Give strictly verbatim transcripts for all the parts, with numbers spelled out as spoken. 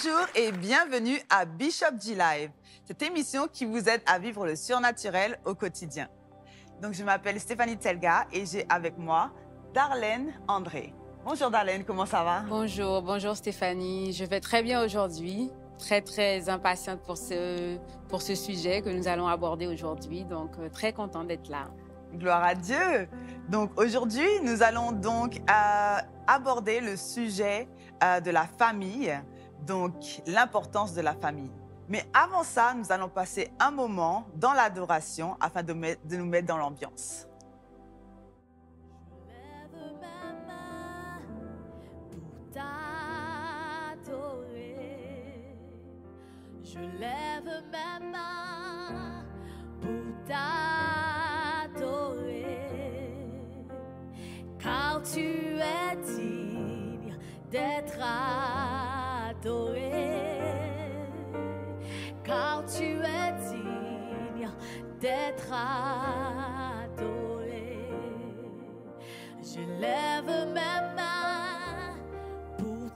Bonjour et bienvenue à Bishop G Live, cette émission qui vous aide à vivre le surnaturel au quotidien. Donc, je m'appelle Stéphanie Telga et j'ai avec moi Darlène André. Bonjour Darlène, comment ça va? Bonjour, bonjour Stéphanie. Je vais très bien aujourd'hui. Très, très impatiente pour ce, pour ce sujet que nous allons aborder aujourd'hui. Donc, euh, très contente d'être là. Gloire à Dieu. Donc, aujourd'hui, nous allons donc euh, aborder le sujet euh, de la famille, donc l'importance de la famille. Mais avant ça, nous allons passer un moment dans l'adoration afin de, mettre, de nous mettre dans l'ambiance. Je lève ma main pour t'adorer, car tu es digne d'être adoré, car tu es digne d'être adoré. Je lève ma main pour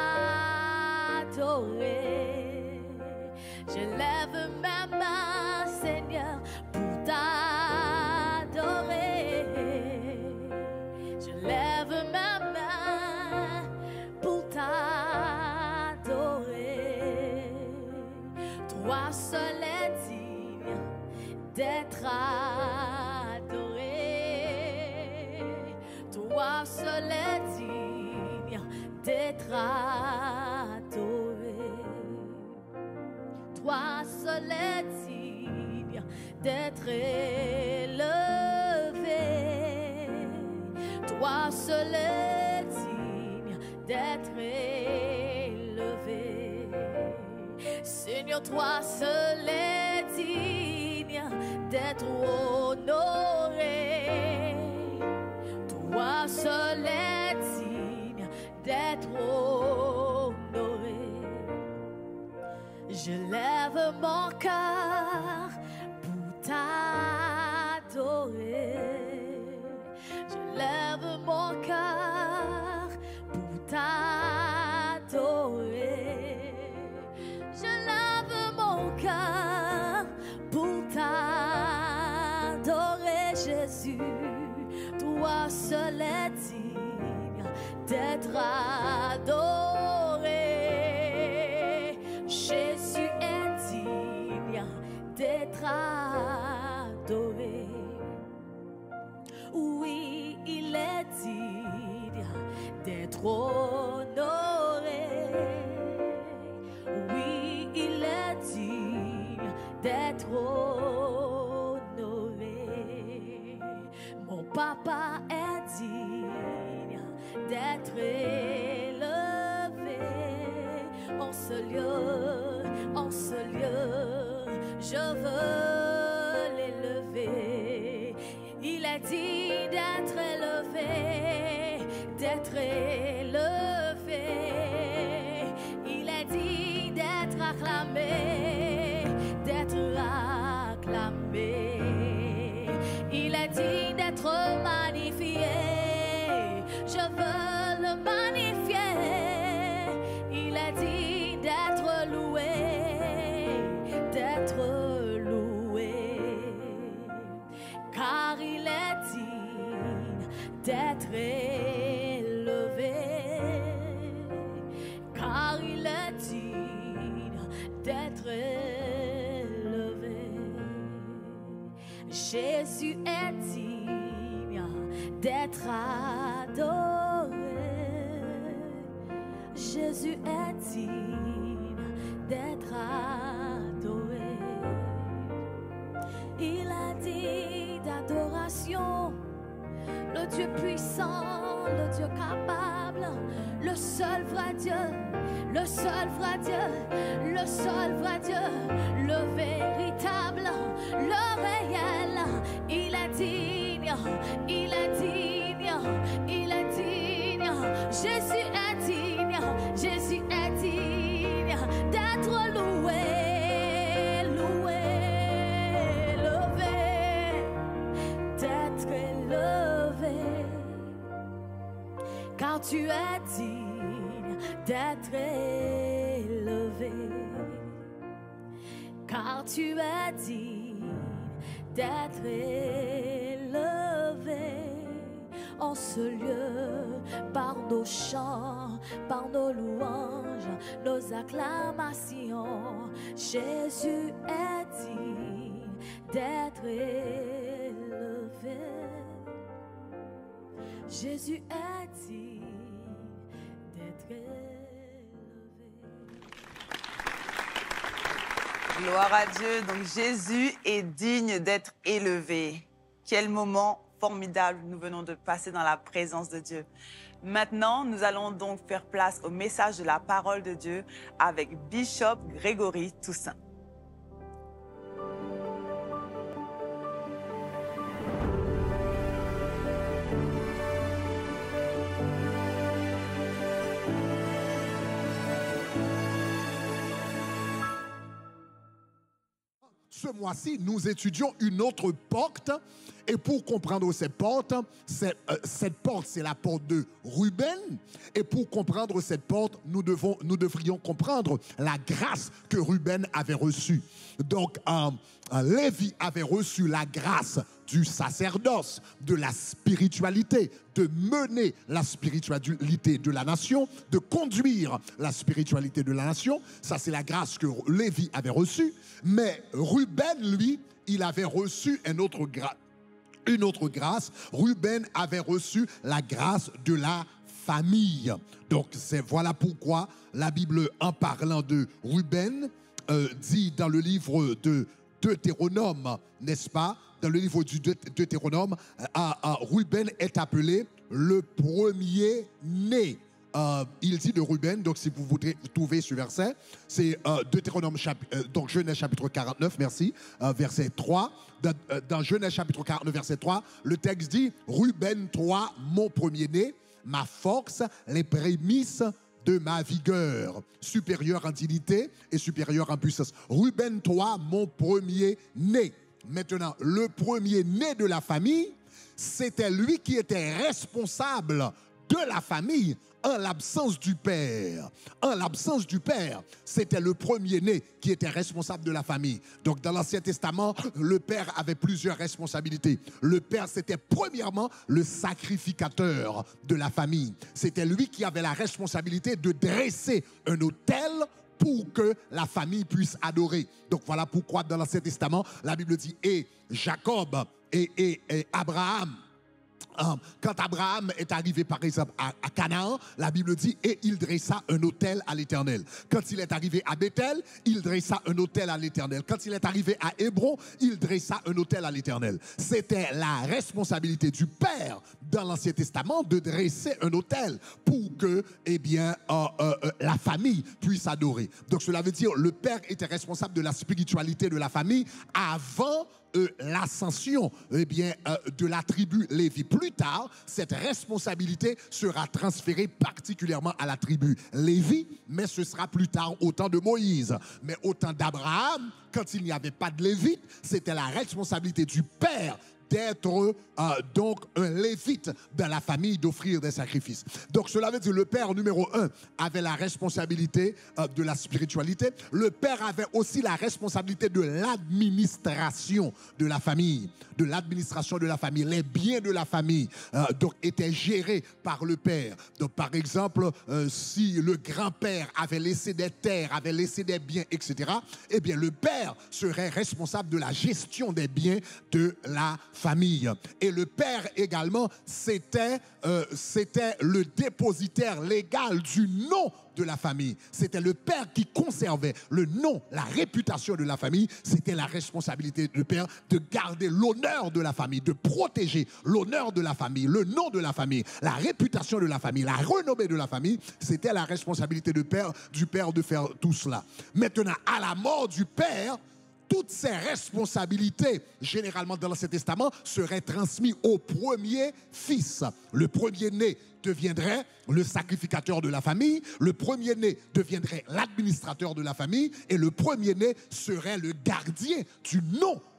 t'adorer. Je lève ma main, Seigneur, pour t'adorer. Je lève ma main pour t'adorer. Toi seul es digne d'être adoré. Toi seul es digne d'être adoré. Toi seul est digne d'être élevé. Toi seul est digne d'être élevé. Seigneur, toi seul est digne d'être honoré. Toi seul est digne d'être honoré. Je lève mon cœur pour t'adorer. Je lève mon cœur pour t'adorer. Je lève mon cœur pour t'adorer, Jésus. Toi seul es digne d'être adoré. Jésus est digne d'être adoré. Oui, il est digne d'être honoré. Oui, il est digne d'être honoré. Mon papa est digne d'être élevé. En ce lieu, en ce lieu, je veux l'élever. Il est digne d'être élevé, d'être élevé. Il est digne d'être acclamé, d'être acclamé. Il est digne d'être magnifié. Je veux le magnifier. Il est digne d'être loué, d'être loué, car il est digne d'être élevé, car il est digne d'être élevé. Jésus est digne d'être adoré. Jésus est digne d'être adoré. Il est digne d'adoration. Le Dieu puissant, le Dieu capable, le seul vrai Dieu, le seul vrai Dieu, le seul vrai Dieu, le véritable, le réel. Il est digne, il est digne, il est digne. Jésus est digne, Jésus est digne d'être loué, loué, levé, d'être élevé, car tu es digne d'être élevé. élevé, car tu es digne d'être élevé en ce lieu, par nos chants, par nos louanges, nos acclamations. Jésus est digne d'être élevé. Jésus est digne d'être élevé. Gloire à Dieu. Donc Jésus est digne d'être élevé. Quel moment formidable nous venons de passer dans la présence de Dieu. Maintenant, nous allons donc faire place au message de la parole de Dieu avec Bishop Grégory Toussaint. Ce mois-ci, nous étudions une autre porte. Et pour comprendre cette porte, c'est, euh, cette porte, c'est la porte de Ruben. Et pour comprendre cette porte, nous, devons, nous devrions comprendre la grâce que Ruben avait reçue. Donc, euh, euh, Lévi avait reçu la grâce du sacerdoce, de la spiritualité, de mener la spiritualité de la nation, de conduire la spiritualité de la nation. Ça, c'est la grâce que Lévi avait reçue. Mais Ruben, lui, il avait reçu un autre gra- une autre grâce. Ruben avait reçu la grâce de la famille. Donc, c'est, voilà pourquoi la Bible, en parlant de Ruben, euh, dit dans le livre de Deutéronome, n'est-ce pas? Dans le livre du Deutéronome, euh, euh, Ruben est appelé le premier-né. Euh, il dit de Ruben, donc si vous voudrez trouver ce verset, c'est euh, Deutéronome, chapi- euh, donc Genèse chapitre quarante-neuf, merci, euh, verset trois. Dans, euh, dans Genèse chapitre quarante-neuf, verset trois, le texte dit « Ruben, toi, mon premier-né, ma force, les prémices de ma vigueur, supérieur en dignité et supérieur en puissance. Ruben, toi, mon premier-né. » Maintenant, le premier-né de la famille, c'était lui qui était responsable de la famille en l'absence du père. En l'absence du père, c'était le premier-né qui était responsable de la famille. Donc dans l'Ancien Testament, le père avait plusieurs responsabilités. Le père, c'était premièrement le sacrificateur de la famille. C'était lui qui avait la responsabilité de dresser un autel pour que la famille puisse adorer. Donc voilà pourquoi dans l'Ancien Testament, la Bible dit « Et Jacob et, et, et Abraham ». Quand Abraham est arrivé par exemple à, à Canaan, la Bible dit et il dressa un autel à l'Éternel. Quand il est arrivé à Bethel, il dressa un autel à l'Éternel. Quand il est arrivé à Hébron, il dressa un autel à l'Éternel. C'était la responsabilité du père dans l'Ancien Testament de dresser un autel pour que eh bien, euh, euh, euh, la famille puisse adorer. Donc cela veut dire le père était responsable de la spiritualité de la famille avant Euh, l'ascension eh bien, euh, de la tribu Lévi. Plus tard, cette responsabilité sera transférée particulièrement à la tribu Lévi, mais ce sera plus tard au temps de Moïse. Mais au temps d'Abraham, quand il n'y avait pas de Lévite, c'était la responsabilité du père d'être euh, donc un lévite dans la famille, d'offrir des sacrifices. Donc cela veut dire le père numéro un avait la responsabilité euh, de la spiritualité. Le père avait aussi la responsabilité de l'administration de la famille, de l'administration de la famille. Les biens de la famille euh, donc étaient gérés par le père. Donc par exemple, euh, si le grand-père avait laissé des terres, avait laissé des biens, et cetera, eh bien le père serait responsable de la gestion des biens de la famille. Et le père également, c'était euh, c'était le dépositaire légal du nom de la famille. C'était le père qui conservait le nom, la réputation de la famille. C'était la responsabilité du père de garder l'honneur de la famille, de protéger l'honneur de la famille, le nom de la famille, la réputation de la famille, la renommée de la famille. C'était la responsabilité du père, du père de faire tout cela. Maintenant, à la mort du père, toutes ces responsabilités, généralement dans l'Ancien Testament, seraient transmises au premier fils. Le premier-né deviendrait le sacrificateur de la famille, le premier-né deviendrait l'administrateur de la famille et le premier-né serait le gardien du nom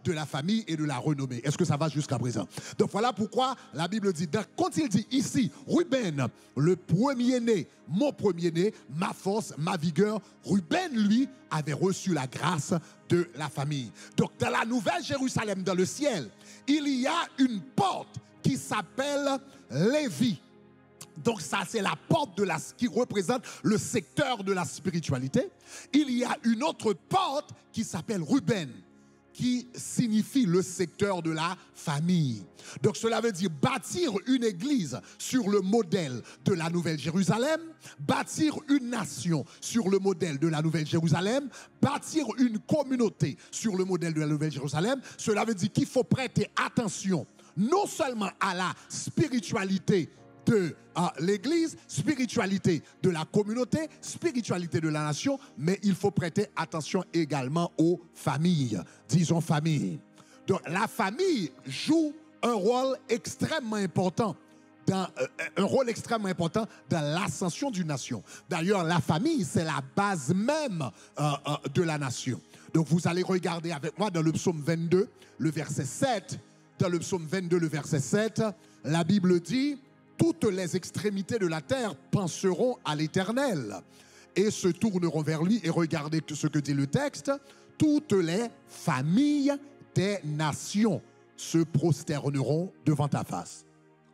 de la famille et de la renommée. Est-ce que ça va jusqu'à présent? Donc voilà pourquoi la Bible dit, quand il dit ici, Ruben, le premier-né, mon premier-né, ma force, ma vigueur, Ruben, lui, avait reçu la grâce de la famille. Donc dans la nouvelle Jérusalem, dans le ciel, il y a une porte qui s'appelle Lévi. Donc ça, c'est la porte de la, qui représente le secteur de la spiritualité. Il y a une autre porte qui s'appelle Ruben, qui signifie le secteur de la famille. Donc cela veut dire bâtir une église sur le modèle de la Nouvelle Jérusalem, bâtir une nation sur le modèle de la Nouvelle Jérusalem, bâtir une communauté sur le modèle de la Nouvelle Jérusalem. Cela veut dire qu'il faut prêter attention non seulement à la spiritualité de euh, l'église, spiritualité de la communauté, spiritualité de la nation, mais il faut prêter attention également aux familles. Disons famille. Donc la famille joue un rôle extrêmement important dans, euh, un rôle extrêmement important dans l'ascension d'une nation. D'ailleurs, la famille, c'est la base même euh, euh, de la nation. Donc vous allez regarder avec moi dans le psaume vingt-deux, le verset sept. Dans le psaume vingt-deux, le verset sept, la Bible dit: toutes les extrémités de la terre penseront à l'Éternel et se tourneront vers lui. Et regardez ce que dit le texte: toutes les familles des nations se prosterneront devant ta face.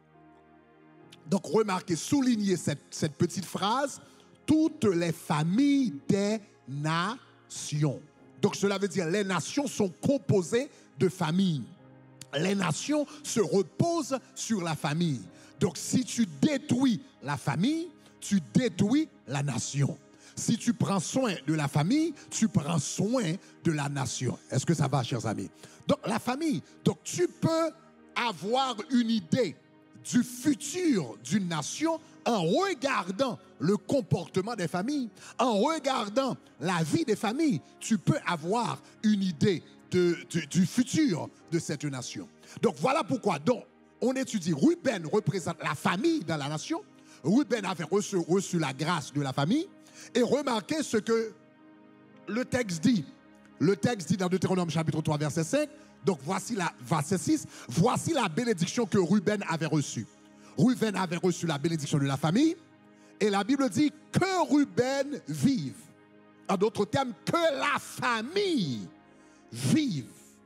Donc remarquez, soulignez cette, cette petite phrase: toutes les familles des nations. Donc cela veut dire les nations sont composées de familles. Les nations se reposent sur la famille. Donc si tu détruis la famille, tu détruis la nation. Si tu prends soin de la famille, tu prends soin de la nation. Est-ce que ça va, chers amis? Donc la famille, donc tu peux avoir une idée du futur d'une nation en regardant le comportement des familles, en regardant la vie des familles. Tu peux avoir une idée de, de, du futur de cette nation. Donc voilà pourquoi donc, on étudie. Ruben représente la famille dans la nation. Ruben avait reçu, reçu la grâce de la famille. Et remarquez ce que le texte dit. Le texte dit dans Deutéronome chapitre trois, verset cinq. Donc voici la, verset six. Voici la bénédiction que Ruben avait reçue. Ruben avait reçu la bénédiction de la famille. Et la Bible dit que Ruben vive. En d'autres termes, que la famille vive.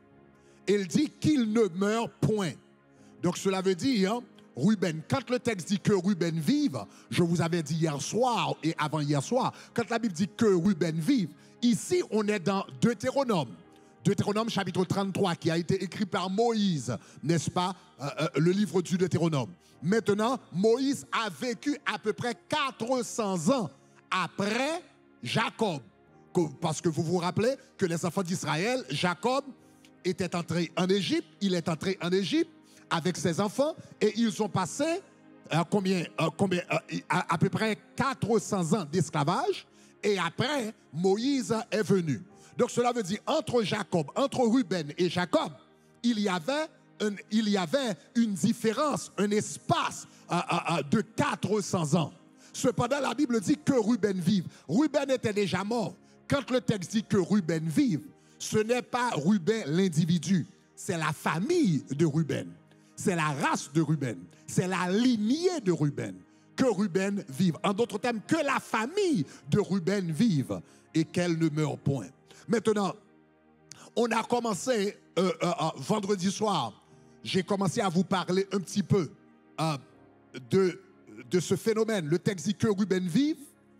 Il dit qu'il ne meurt point. Donc cela veut dire, hein, Ruben, quand le texte dit que Ruben vive, je vous avais dit hier soir et avant hier soir, quand la Bible dit que Ruben vive, ici on est dans Deutéronome. Deutéronome chapitre trente-trois qui a été écrit par Moïse, n'est-ce pas, euh, euh, le livre du Deutéronome. Maintenant, Moïse a vécu à peu près quatre cents ans après Jacob. Parce que vous vous rappelez que les enfants d'Israël, Jacob était entré en Égypte, il est entré en Égypte avec ses enfants et ils ont passé euh, combien, euh, combien euh, à, à peu près quatre cents ans d'esclavage et après Moïse est venu. Donc cela veut dire entre Jacob, entre Ruben et Jacob, il y avait, un, il y avait une différence, un espace euh, euh, de quatre cents ans. Cependant, la Bible dit que Ruben vive. Ruben était déjà mort. Quand le texte dit que Ruben vive, ce n'est pas Ruben l'individu, c'est la famille de Ruben. C'est la race de Ruben. C'est la lignée de Ruben. Que Ruben vive. En d'autres termes, que la famille de Ruben vive et qu'elle ne meure point. Maintenant, on a commencé euh, euh, euh, vendredi soir, j'ai commencé à vous parler un petit peu euh, de, de ce phénomène. Le texte dit que Ruben vive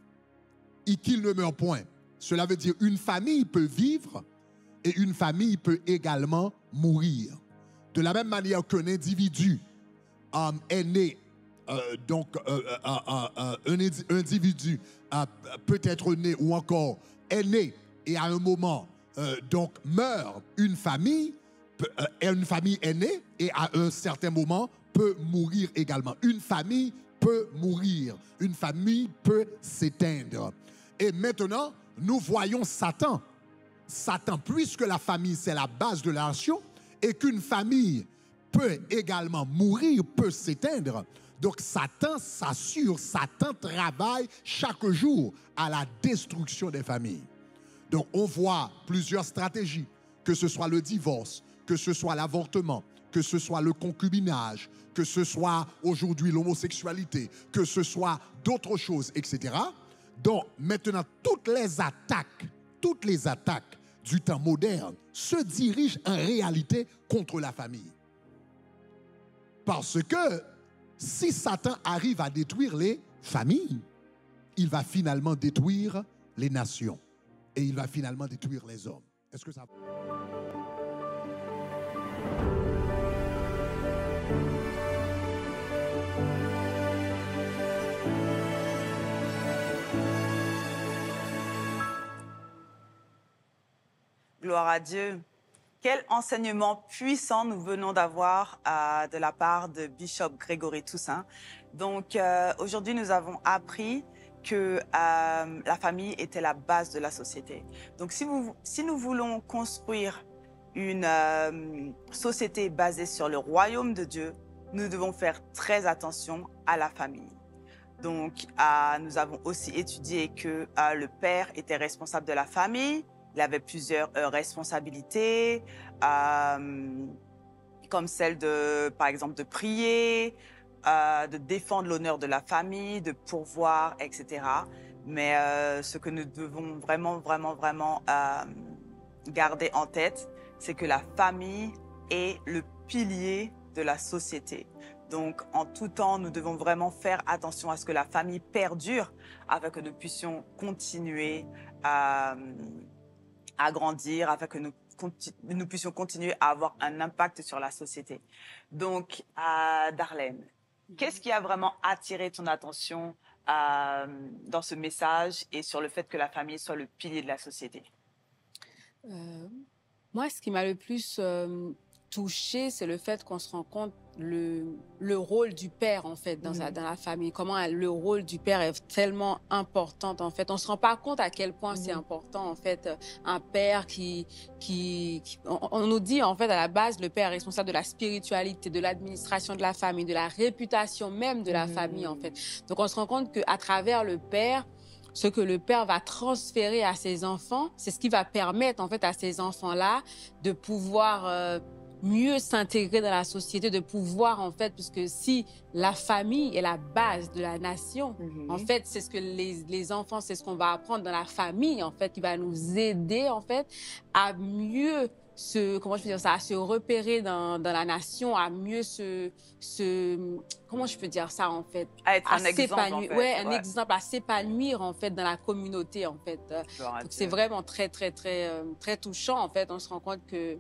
et qu'il ne meure point. Cela veut dire une famille peut vivre et une famille peut également mourir. De la même manière qu'un individu euh, est né, euh, donc euh, euh, euh, euh, un individu euh, peut être né ou encore est né et à un moment euh, donc meurt, une famille, peut, euh, une famille est née et à un certain moment peut mourir également. Une famille peut mourir, une famille peut s'éteindre. Et maintenant, nous voyons Satan. Satan, puisque la famille c'est la base de la nation et qu'une famille peut également mourir, peut s'éteindre. Donc Satan s'assure, Satan travaille chaque jour à la destruction des familles. Donc on voit plusieurs stratégies, que ce soit le divorce, que ce soit l'avortement, que ce soit le concubinage, que ce soit aujourd'hui l'homosexualité, que ce soit d'autres choses, et cetera. Donc maintenant, toutes les attaques, toutes les attaques du temps moderne se dirigent en réalité contre la famille. Parce que si Satan arrive à détruire les familles, il va finalement détruire les nations et il va finalement détruire les hommes. Est-ce que ça... Gloire à Dieu. Quel enseignement puissant nous venons d'avoir euh, de la part de Bishop Grégory Toussaint. Donc euh, aujourd'hui, nous avons appris que euh, la famille était la base de la société. Donc si, vous, si nous voulons construire une euh, société basée sur le royaume de Dieu, nous devons faire très attention à la famille. Donc euh, nous avons aussi étudié que euh, le père était responsable de la famille. Il avait plusieurs euh, responsabilités, euh, comme celle de, par exemple, de prier, euh, de défendre l'honneur de la famille, de pourvoir, et cetera. Mais euh, ce que nous devons vraiment, vraiment, vraiment euh, garder en tête, c'est que la famille est le pilier de la société. Donc, en tout temps, nous devons vraiment faire attention à ce que la famille perdure, afin que nous puissions continuer à... à grandir, afin que nous, nous puissions continuer à avoir un impact sur la société. Donc, euh, Darlene, qu'est-ce qui a vraiment attiré ton attention euh, dans ce message et sur le fait que la famille soit le pilier de la société? euh, Moi, ce qui m'a le plus euh, touchée, c'est le fait qu'on se rend compte le, le rôle du père, en fait, dans, mmh. sa, dans la famille. Comment le rôle du père est tellement important, en fait. On se rend pas compte à quel point mmh. c'est important, en fait, un père qui... qui, qui on, on nous dit, en fait, à la base, le père est responsable de la spiritualité, de l'administration de la famille, de la réputation même de la mmh. famille, en fait. Donc, on se rend compte qu'à travers le père, ce que le père va transférer à ses enfants, c'est ce qui va permettre, en fait, à ces enfants-là de pouvoir... Euh, mieux s'intégrer dans la société, de pouvoir, en fait, puisque si la famille est la base de la nation, mm-hmm. en fait, c'est ce que les, les enfants, c'est ce qu'on va apprendre dans la famille, en fait, qui va nous aider, en fait, à mieux se, comment je peux dire ça, à se repérer dans, dans la nation, à mieux se, se, comment je peux dire ça, en fait? À être à un exemple, en fait. Ouais, un ouais. exemple, à s'épanouir, en fait, dans la communauté, en fait. Donc, c'est vraiment très, très, très, très touchant, en fait. On se rend compte que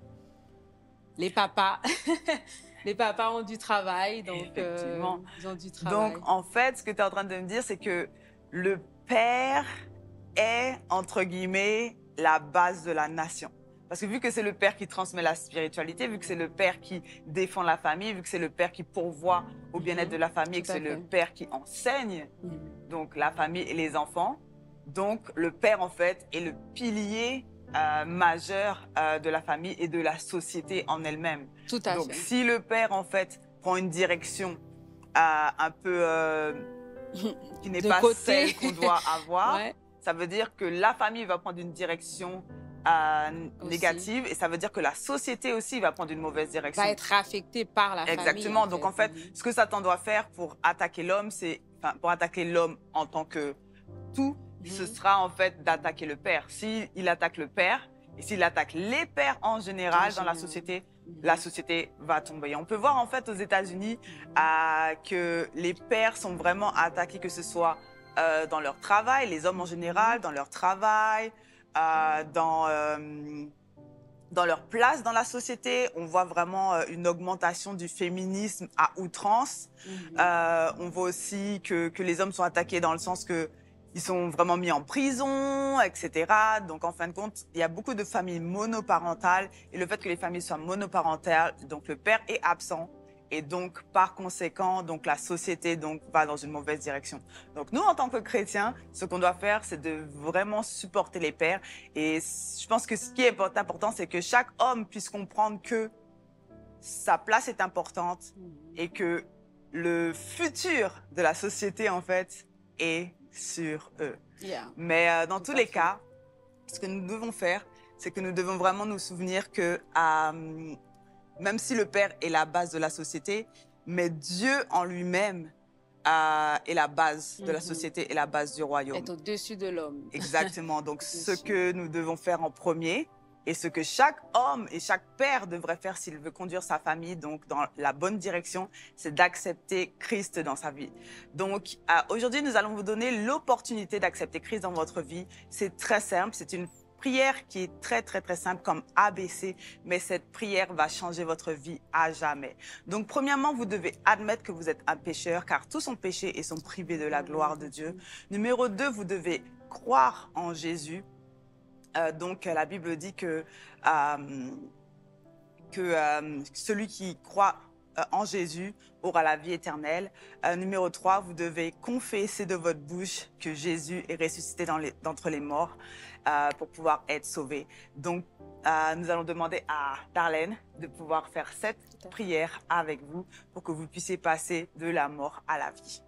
les papas, les papas ont du travail, donc Effectivement. Euh, ils ont du travail. Donc, en fait, ce que tu es en train de me dire, c'est que le père est, entre guillemets, la base de la nation. Parce que vu que c'est le père qui transmet la spiritualité, vu que c'est le père qui défend la famille, vu que c'est le père qui pourvoit au bien-être de la famille, et que c'est le père qui enseigne, mmh. donc la famille et les enfants, donc le père, en fait, est le pilier Euh, majeur euh, de la famille et de la société en elle-même. Tout à Donc, fait. si le père, en fait, prend une direction euh, un peu euh, qui n'est pas côté. celle qu'on doit avoir, ouais. ça veut dire que la famille va prendre une direction euh, négative et ça veut dire que la société aussi va prendre une mauvaise direction. Va être affectée par la Exactement. famille. Exactement. Donc, en fait, mmh. ce que Satan doit faire pour attaquer l'homme, c'est, enfin, pour attaquer l'homme en tant que tout, ce sera en fait d'attaquer le père. S'il attaque le père et s'il attaque les pères en général dans la société, la société va tomber. On peut voir en fait aux États-Unis euh, que les pères sont vraiment attaqués, que ce soit euh, dans leur travail, les hommes en général, dans leur travail, euh, dans, euh, dans leur place dans la société. On voit vraiment euh, une augmentation du féminisme à outrance. Mm-hmm. euh, on voit aussi que, que les hommes sont attaqués dans le sens que ils sont vraiment mis en prison, et cetera. Donc, en fin de compte, il y a beaucoup de familles monoparentales. Et le fait que les familles soient monoparentales, donc le père est absent. Et donc, par conséquent, donc la société donc, va dans une mauvaise direction. Donc, nous, en tant que chrétiens, ce qu'on doit faire, c'est de vraiment supporter les pères. Et je pense que ce qui est important, c'est que chaque homme puisse comprendre que sa place est importante et que le futur de la société, en fait, est sur eux. Yeah. Mais euh, dans Tout tous les fait. cas, ce que nous devons faire, c'est que nous devons vraiment nous souvenir que euh, même si le père est la base de la société, mais Dieu en lui-même euh, est la base de la Mhm. société et la base du royaume. Être au-dessus de l'homme. Exactement. Donc, ce Au-dessus. que nous devons faire en premier et ce que chaque homme et chaque père devrait faire s'il veut conduire sa famille donc dans la bonne direction, c'est d'accepter Christ dans sa vie. Donc, euh, aujourd'hui, nous allons vous donner l'opportunité d'accepter Christ dans votre vie. C'est très simple. C'est une prière qui est très, très, très simple comme A B C, mais cette prière va changer votre vie à jamais. Donc, premièrement, vous devez admettre que vous êtes un pécheur, car tous sont péchés et sont privés de la gloire de Dieu. Numéro deux, vous devez croire en Jésus. Euh, donc, la Bible dit que, euh, que euh, celui qui croit euh, en Jésus aura la vie éternelle. Euh, numéro trois, vous devez confesser de votre bouche que Jésus est ressuscité dans les- d'entre les morts euh, pour pouvoir être sauvé. Donc, euh, nous allons demander à Darlene de pouvoir faire cette fait. prière avec vous pour que vous puissiez passer de la mort à la vie.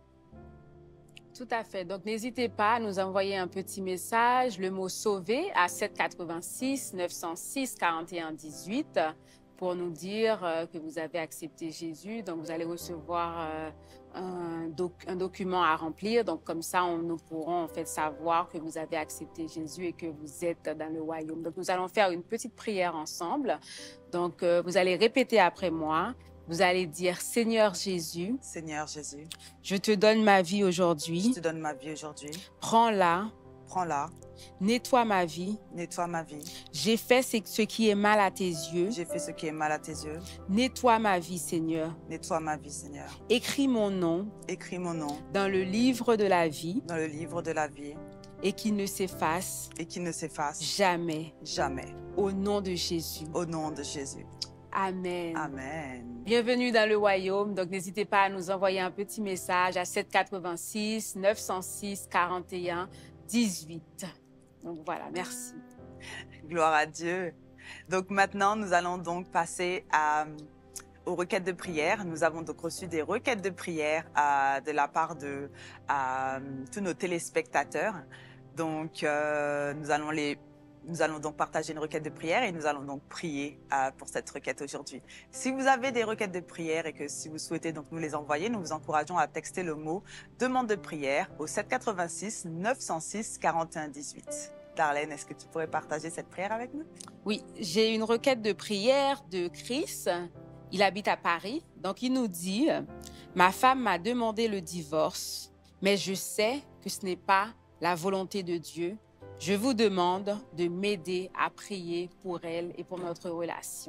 Tout à fait. Donc, n'hésitez pas à nous envoyer un petit message, le mot sauvé à sept quatre-vingt-six neuf cent six quarante et un dix-huit pour nous dire euh, que vous avez accepté Jésus. Donc, vous allez recevoir euh, un, doc- un document à remplir. Donc, comme ça, on, nous pourrons en fait savoir que vous avez accepté Jésus et que vous êtes dans le royaume. Donc, nous allons faire une petite prière ensemble. Donc, euh, vous allez répéter après moi. Vous allez dire, Seigneur Jésus, Seigneur Jésus, je te donne ma vie je aujourd'hui. te donne ma vie aujourd'hui. Prends-la, Prends-la, nettoie ma vie. nettoie ma vie. J'ai fait ce ce qui est mal à tes yeux. J'ai fait ce qui est mal à tes yeux. Nettoie ma vie, Seigneur. Nettoie ma vie, Seigneur. Écris mon nom Écris mon nom dans le livre de la vie dans le livre de la vie et qu'il ne s'efface et qu'il ne s'efface jamais. jamais. Au nom de Jésus. Au nom de Jésus. Amen. Amen. Bienvenue dans le royaume. Donc, n'hésitez pas à nous envoyer un petit message à sept quatre-vingt-six neuf cent six quarante et un dix-huit. Donc, voilà, merci. Gloire à Dieu. Donc maintenant, nous allons donc passer à, aux requêtes de prière. Nous avons donc reçu des requêtes de prière euh, de la part de euh, tous nos téléspectateurs. Donc, euh, nous allons les Nous allons donc partager une requête de prière et nous allons donc prier euh, pour cette requête aujourd'hui. Si vous avez des requêtes de prière et que si vous souhaitez donc nous les envoyer, nous vous encourageons à texter le mot « demande de prière » au sept quatre-vingt-six neuf cent six quarante et un dix-huit. Darlene, est-ce que tu pourrais partager cette prière avec nous? Oui, j'ai une requête de prière de Chris. Il habite à Paris. Donc, il nous dit, ma femme m'a demandé le divorce, mais je sais que ce n'est pas la volonté de Dieu. Je vous demande de m'aider à prier pour elle et pour notre relation.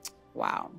Wow.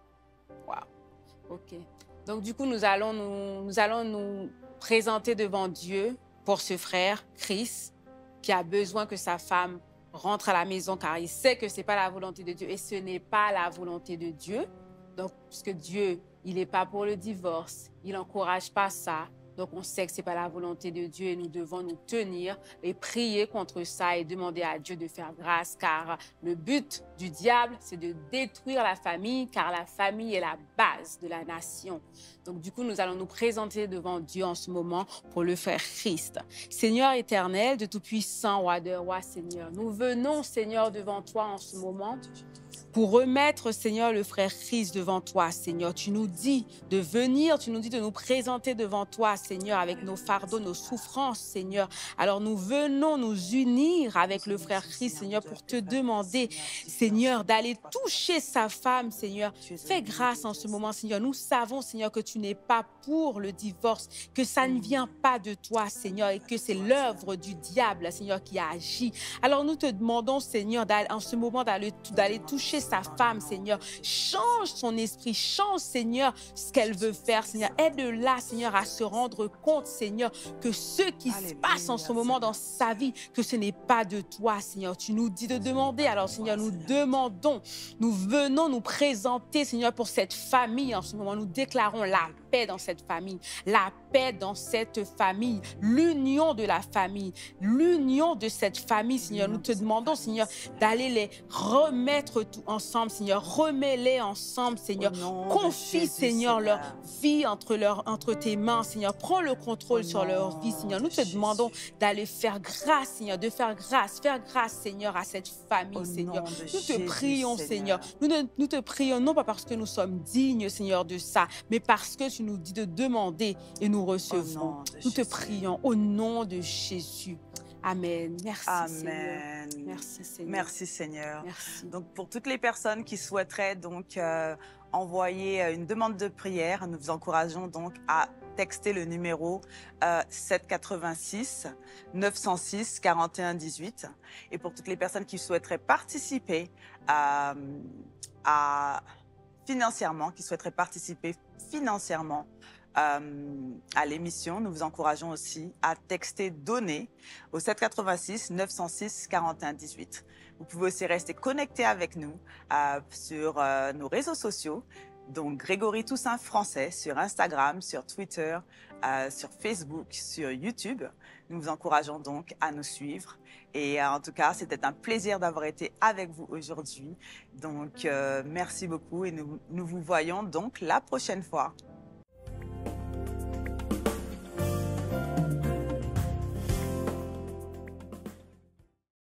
Wow. OK. Donc, du coup, nous allons nous, nous allons nous présenter devant Dieu pour ce frère, Chris, qui a besoin que sa femme rentre à la maison car il sait que ce n'est pas la volonté de Dieu et ce n'est pas la volonté de Dieu. Donc, puisque Dieu, il n'est pas pour le divorce, il n'encourage pas ça. Donc, on sait que ce n'est pas la volonté de Dieu et nous devons nous tenir et prier contre ça et demander à Dieu de faire grâce car le but du diable, c'est de détruire la famille car la famille est la base de la nation. Donc, du coup, nous allons nous présenter devant Dieu en ce moment pour le frère Christ. Seigneur éternel, de Tout-Puissant, Roi de Rois, Seigneur, nous venons, Seigneur, devant toi en ce moment pour remettre, Seigneur, le frère Christ devant toi, Seigneur. Tu nous dis de venir, tu nous dis de nous présenter devant toi, Seigneur, avec nos fardeaux, nos souffrances, Seigneur. Alors nous venons nous unir avec le frère Christ, Seigneur, pour te demander, Seigneur, d'aller toucher sa femme, Seigneur. Fais grâce en ce moment, Seigneur. Nous savons, Seigneur, que tu n'es pas pour le divorce, que ça ne vient pas de toi, Seigneur, et que c'est l'œuvre du diable, Seigneur, qui a agi. Alors nous te demandons, Seigneur, en ce moment d'aller d'aller toucher sa femme, Seigneur. Change son esprit, change, Seigneur, ce qu'elle veut faire, Seigneur. Aide-la, Seigneur, à se rendre compte, Seigneur, que ce qui se passe en ce moment dans sa vie, que ce n'est pas de toi, Seigneur. Tu nous dis de demander. Alors, Seigneur, nous demandons, nous venons nous présenter, Seigneur, pour cette famille en ce moment. Nous déclarons la paix dans cette famille, la paix dans cette famille, l'union de la famille, l'union de cette famille, Seigneur. Nous te demandons, Seigneur, d'aller les remettre tout ensemble, Seigneur. Remets-les ensemble, Seigneur. Confie, Seigneur, leur vie entre, leur, entre tes mains, Seigneur. Prends le contrôle sur leur vie, Seigneur. Nous te demandons d'aller faire grâce, Seigneur, de faire grâce, faire grâce, Seigneur, à cette famille, Seigneur. Nous te prions, Seigneur. Nous, ne, nous te prions, non pas parce que nous sommes dignes, Seigneur, de ça, mais parce que tu nous dis de demander et nous recevons. Nous te prions au nom de Jésus. Amen. Merci, Amen. Seigneur. Merci, Seigneur. Merci, Seigneur. Merci. Donc, pour toutes les personnes qui souhaiteraient donc euh, envoyer une demande de prière, nous vous encourageons donc à texter le numéro euh, sept cent quatre-vingt-six neuf cent six quarante et un dix-huit. Et pour toutes les personnes qui souhaiteraient participer à, à financièrement, qui souhaiteraient participer financièrement euh, à l'émission, nous vous encourageons aussi à texter donner au sept cent quatre-vingt-six neuf cent six quarante et un dix-huit. Vous pouvez aussi rester connecté avec nous euh, sur euh, nos réseaux sociaux. Donc, Grégory Toussaint Français sur Instagram, sur Twitter, euh, sur Facebook, sur YouTube. Nous vous encourageons donc à nous suivre. Et euh, en tout cas, c'était un plaisir d'avoir été avec vous aujourd'hui. Donc, euh, merci beaucoup et nous, nous vous voyons donc la prochaine fois.